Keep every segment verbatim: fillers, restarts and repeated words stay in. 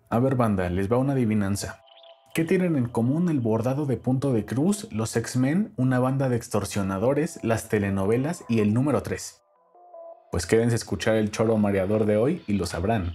A ver, banda, les va una adivinanza. ¿Qué tienen en común el bordado de punto de cruz, los X-Men, una banda de extorsionadores, las telenovelas y el número tres? Pues quédense a escuchar el choro mareador de hoy y lo sabrán.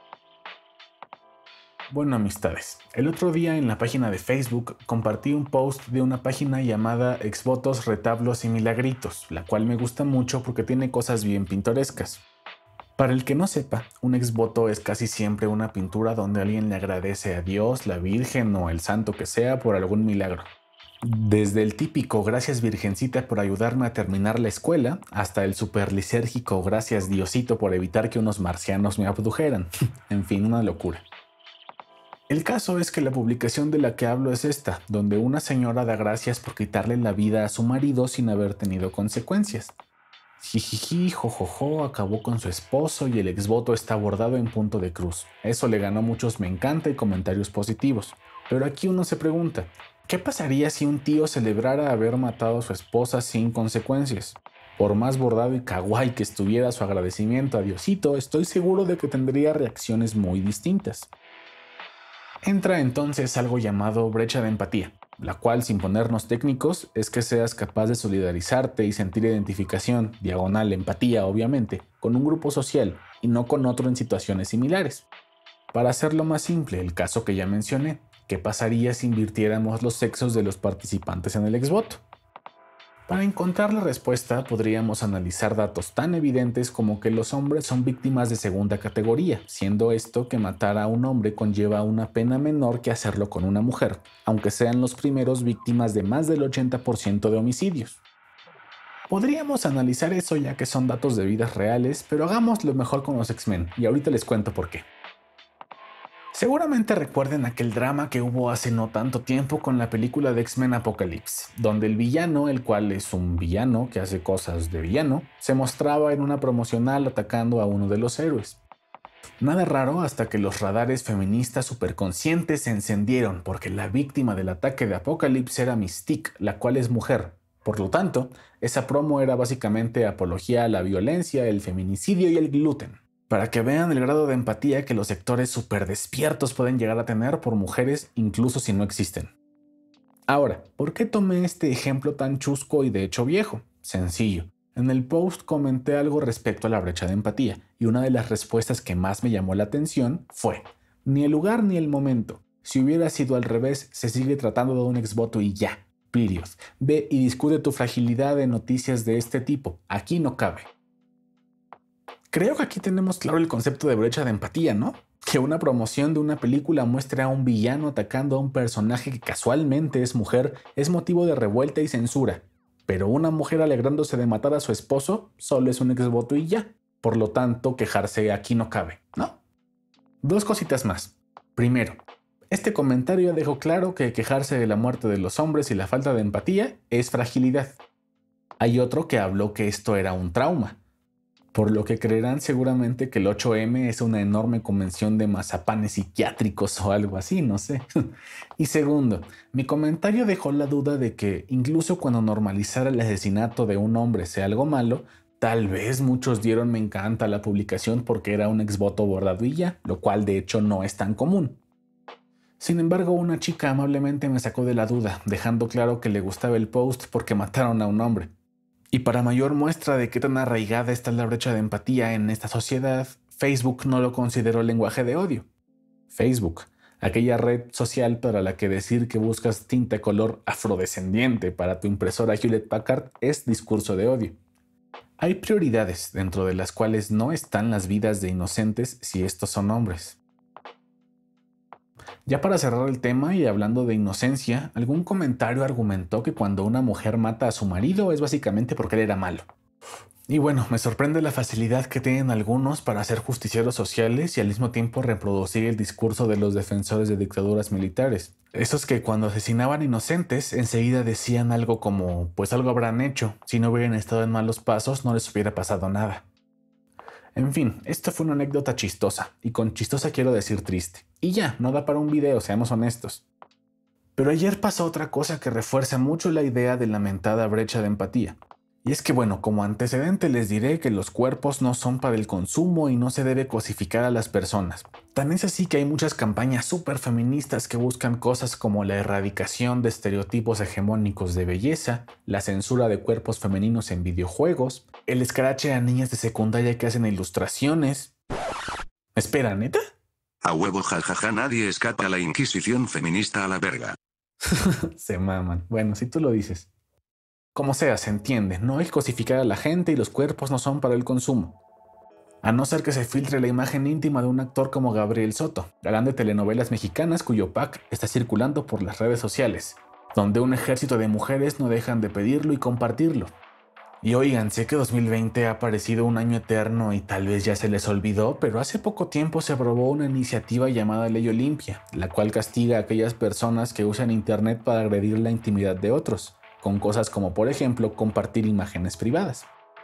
Bueno, amistades, el otro día en la página de Facebook compartí un post de una página llamada Exvotos, Retablos y Milagritos, la cual me gusta mucho porque tiene cosas bien pintorescas. Para el que no sepa, un exvoto es casi siempre una pintura donde alguien le agradece a Dios, la Virgen o el santo que sea por algún milagro. Desde el típico gracias Virgencita por ayudarme a terminar la escuela, hasta el superlisérgico gracias Diosito por evitar que unos marcianos me abdujeran. En fin, una locura. El caso es que la publicación de la que hablo es esta, donde una señora da gracias por quitarle la vida a su marido sin haber tenido consecuencias. Jijiji, jojojo, acabó con su esposo y el exvoto está bordado en punto de cruz. Eso le ganó muchos me encanta y comentarios positivos. Pero aquí uno se pregunta, ¿qué pasaría si un tío celebrara haber matado a su esposa sin consecuencias? Por más bordado y kawaii que estuviera su agradecimiento a Diosito, estoy seguro de que tendría reacciones muy distintas. Entra entonces algo llamado brecha de empatía, la cual, sin ponernos técnicos, es que seas capaz de solidarizarte y sentir identificación, diagonal empatía obviamente, con un grupo social y no con otro en situaciones similares. Para hacerlo más simple, el caso que ya mencioné, ¿qué pasaría si invirtiéramos los sexos de los participantes en el exvoto? Para encontrar la respuesta podríamos analizar datos tan evidentes como que los hombres son víctimas de segunda categoría, siendo esto que matar a un hombre conlleva una pena menor que hacerlo con una mujer, aunque sean los primeros víctimas de más del ochenta por ciento de homicidios. Podríamos analizar eso ya que son datos de vidas reales, pero hagámoslo mejor con los X-Men, y ahorita les cuento por qué. Seguramente recuerden aquel drama que hubo hace no tanto tiempo con la película de X-Men Apocalypse, donde el villano, el cual es un villano que hace cosas de villano, se mostraba en una promocional atacando a uno de los héroes. Nada raro hasta que los radares feministas superconscientes se encendieron porque la víctima del ataque de Apocalypse era Mystique, la cual es mujer. Por lo tanto, esa promo era básicamente apología a la violencia, el feminicidio y el gluten. Para que vean el grado de empatía que los sectores superdespiertos pueden llegar a tener por mujeres incluso si no existen. Ahora, ¿por qué tomé este ejemplo tan chusco y de hecho viejo? Sencillo. En el post comenté algo respecto a la brecha de empatía y una de las respuestas que más me llamó la atención fue: ni el lugar ni el momento. Si hubiera sido al revés, se sigue tratando de un exvoto y ya. Period. Ve y discute tu fragilidad en noticias de este tipo. Aquí no cabe. Creo que aquí tenemos claro el concepto de brecha de empatía, ¿no? Que una promoción de una película muestre a un villano atacando a un personaje que casualmente es mujer es motivo de revuelta y censura. Pero una mujer alegrándose de matar a su esposo solo es un exvoto y ya. Por lo tanto, quejarse aquí no cabe, ¿no? Dos cositas más. Primero, este comentario dejó claro que quejarse de la muerte de los hombres y la falta de empatía es fragilidad. Hay otro que habló que esto era un trauma. Por lo que creerán seguramente que el ocho eme es una enorme convención de mazapanes psiquiátricos o algo así, no sé. Y segundo, mi comentario dejó la duda de que incluso cuando normalizar el asesinato de un hombre sea algo malo, tal vez muchos dieron me encanta a la publicación porque era un exvoto bordado y ya, lo cual de hecho no es tan común. Sin embargo, una chica amablemente me sacó de la duda, dejando claro que le gustaba el post porque mataron a un hombre. Y para mayor muestra de qué tan arraigada está la brecha de empatía en esta sociedad, Facebook no lo consideró lenguaje de odio. Facebook, aquella red social para la que decir que buscas tinta color afrodescendiente para tu impresora Hewlett Packard es discurso de odio. Hay prioridades dentro de las cuales no están las vidas de inocentes si estos son hombres. Ya para cerrar el tema y hablando de inocencia, algún comentario argumentó que cuando una mujer mata a su marido es básicamente porque él era malo. Y bueno, me sorprende la facilidad que tienen algunos para ser justicieros sociales y al mismo tiempo reproducir el discurso de los defensores de dictaduras militares. Esos que cuando asesinaban inocentes enseguida decían algo como, pues algo habrán hecho, si no hubieran estado en malos pasos no les hubiera pasado nada. En fin, esto fue una anécdota chistosa, y con chistosa quiero decir triste. Y ya, no da para un video, seamos honestos. Pero ayer pasó otra cosa que refuerza mucho la idea de la mentada brecha de empatía. Y es que bueno, como antecedente les diré que los cuerpos no son para el consumo y no se debe cosificar a las personas. Tan es así que hay muchas campañas súper feministas que buscan cosas como la erradicación de estereotipos hegemónicos de belleza, la censura de cuerpos femeninos en videojuegos, el escrache a niñas de secundaria que hacen ilustraciones. Espera, ¿neta? A huevo, jajaja, nadie escapa a la inquisición feminista a la verga. Se maman. Bueno, si tú lo dices. Como sea, se entiende, no hay que cosificar a la gente y los cuerpos no son para el consumo. A no ser que se filtre la imagen íntima de un actor como Gabriel Soto, galán de telenovelas mexicanas cuyo pack está circulando por las redes sociales, donde un ejército de mujeres no dejan de pedirlo y compartirlo. Y oigan, sé que dos mil veinte ha parecido un año eterno y tal vez ya se les olvidó, pero hace poco tiempo se aprobó una iniciativa llamada Ley Olimpia, la cual castiga a aquellas personas que usan internet para agredir la intimidad de otros, con cosas como por ejemplo compartir imágenes privadas.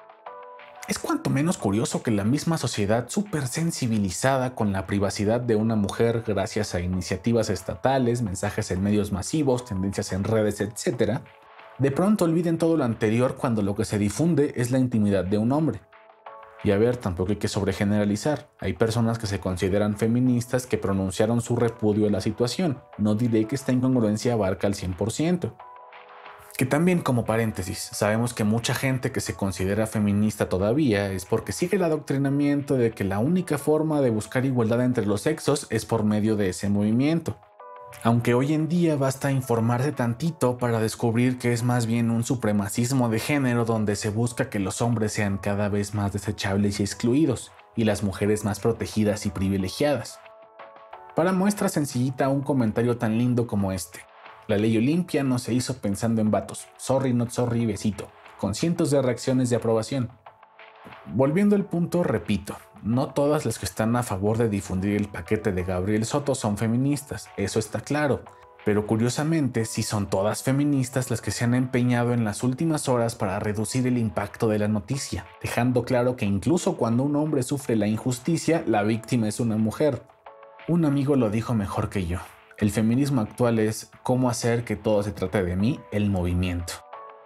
Es cuanto menos curioso que la misma sociedad súper sensibilizada con la privacidad de una mujer gracias a iniciativas estatales, mensajes en medios masivos, tendencias en redes, etcétera, de pronto olviden todo lo anterior cuando lo que se difunde es la intimidad de un hombre. Y a ver, tampoco hay que sobregeneralizar. Hay personas que se consideran feministas que pronunciaron su repudio a la situación. No diré que esta incongruencia abarca al cien por ciento. Que también, como paréntesis, sabemos que mucha gente que se considera feminista todavía es porque sigue el adoctrinamiento de que la única forma de buscar igualdad entre los sexos es por medio de ese movimiento. Aunque hoy en día basta informarse tantito para descubrir que es más bien un supremacismo de género donde se busca que los hombres sean cada vez más desechables y excluidos, y las mujeres más protegidas y privilegiadas. Para muestra sencillita un comentario tan lindo como este. La Ley Olimpia no se hizo pensando en vatos, sorry not sorry besito, con cientos de reacciones de aprobación. Volviendo al punto, repito, no todas las que están a favor de difundir el paquete de Gabriel Soto son feministas, eso está claro, pero curiosamente sí son todas feministas las que se han empeñado en las últimas horas para reducir el impacto de la noticia, dejando claro que incluso cuando un hombre sufre la injusticia, la víctima es una mujer. Un amigo lo dijo mejor que yo. El feminismo actual es cómo hacer que todo se trate de mí, el movimiento.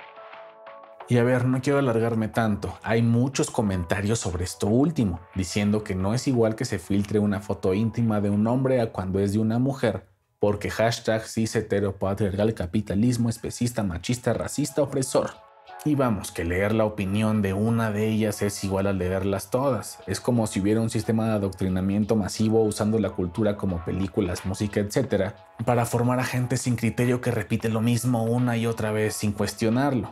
Y a ver, no quiero alargarme tanto, hay muchos comentarios sobre esto último, diciendo que no es igual que se filtre una foto íntima de un hombre a cuando es de una mujer, porque hashtag cis heteropatriarcal capitalismo especista machista racista opresor. Y vamos, que leer la opinión de una de ellas es igual a leerlas todas. Es como si hubiera un sistema de adoctrinamiento masivo usando la cultura como películas, música, etcétera, para formar a gente sin criterio que repite lo mismo una y otra vez sin cuestionarlo.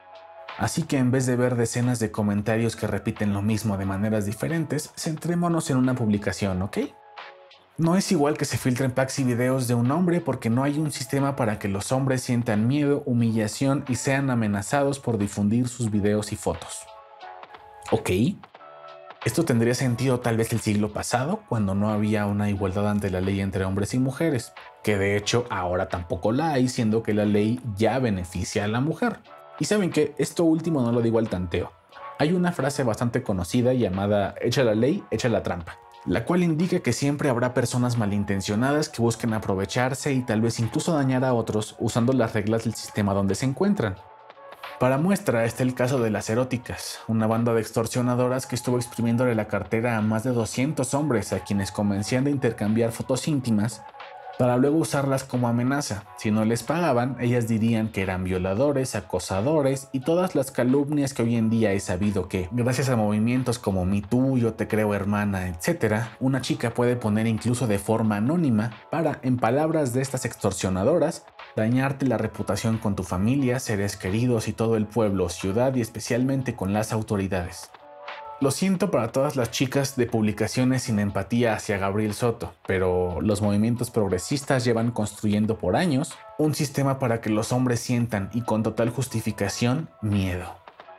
Así que en vez de ver decenas de comentarios que repiten lo mismo de maneras diferentes, centrémonos en una publicación, ¿ok? No es igual que se filtren packs y videos de un hombre porque no hay un sistema para que los hombres sientan miedo, humillación y sean amenazados por difundir sus videos y fotos. ¿Ok? Esto tendría sentido tal vez el siglo pasado, cuando no había una igualdad ante la ley entre hombres y mujeres, que de hecho ahora tampoco la hay, siendo que la ley ya beneficia a la mujer. Y saben que esto último no lo digo al tanteo. Hay una frase bastante conocida llamada "echa la ley, echa la trampa", la cual indica que siempre habrá personas malintencionadas que busquen aprovecharse y tal vez incluso dañar a otros usando las reglas del sistema donde se encuentran. Para muestra está el caso de las Eróticas, una banda de extorsionadoras que estuvo exprimiéndole la cartera a más de doscientos hombres a quienes convencían de intercambiar fotos íntimas para luego usarlas como amenaza. Si no les pagaban, ellas dirían que eran violadores, acosadores y todas las calumnias que hoy en día he sabido que, gracias a movimientos como Me Too, Yo Te Creo Hermana, etcétera, una chica puede poner incluso de forma anónima para, en palabras de estas extorsionadoras, dañarte la reputación con tu familia, seres queridos y todo el pueblo, ciudad y especialmente con las autoridades. Lo siento para todas las chicas de publicaciones sin empatía hacia Gabriel Soto, pero los movimientos progresistas llevan construyendo por años un sistema para que los hombres sientan, y con total justificación, miedo.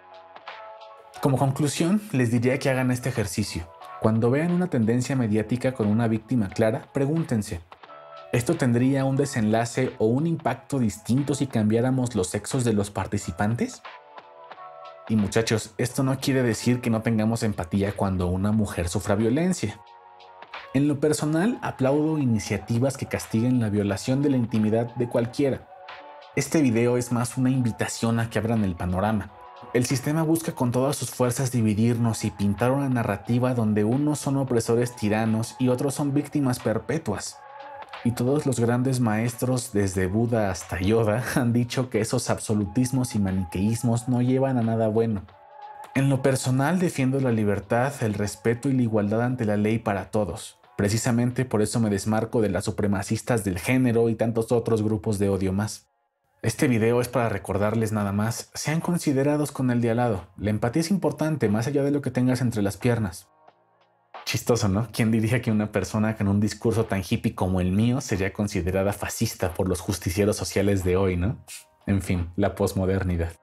Como conclusión, les diría que hagan este ejercicio. Cuando vean una tendencia mediática con una víctima clara, pregúntense, ¿esto tendría un desenlace o un impacto distinto si cambiáramos los sexos de los participantes? Y muchachos, esto no quiere decir que no tengamos empatía cuando una mujer sufra violencia. En lo personal, aplaudo iniciativas que castiguen la violación de la intimidad de cualquiera. Este video es más una invitación a que abran el panorama. El sistema busca con todas sus fuerzas dividirnos y pintar una narrativa donde unos son opresores tiranos y otros son víctimas perpetuas. Y todos los grandes maestros, desde Buda hasta Yoda, han dicho que esos absolutismos y maniqueísmos no llevan a nada bueno. En lo personal defiendo la libertad, el respeto y la igualdad ante la ley para todos. Precisamente por eso me desmarco de las supremacistas del género y tantos otros grupos de odio más. Este video es para recordarles nada más, sean considerados con el de al lado. La empatía es importante, más allá de lo que tengas entre las piernas. Chistoso, ¿no? ¿Quién diría que una persona con un discurso tan hippie como el mío sería considerada fascista por los justicieros sociales de hoy, ¿no? En fin, la posmodernidad.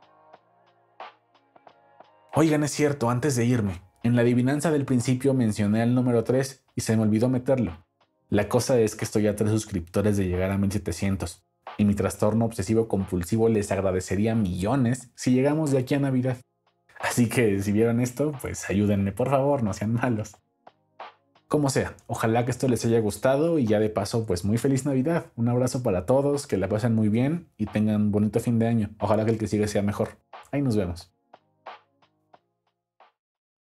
Oigan, es cierto, antes de irme, en la adivinanza del principio mencioné al número tres y se me olvidó meterlo. La cosa es que estoy a tres suscriptores de llegar a mil setecientos. Y mi trastorno obsesivo compulsivo les agradecería millones si llegamos de aquí a Navidad. Así que si vieron esto, pues ayúdenme por favor, no sean malos. Como sea, ojalá que esto les haya gustado y ya de paso, pues muy feliz Navidad. Un abrazo para todos, que la pasen muy bien y tengan un bonito fin de año. Ojalá que el que siga sea mejor. Ahí nos vemos.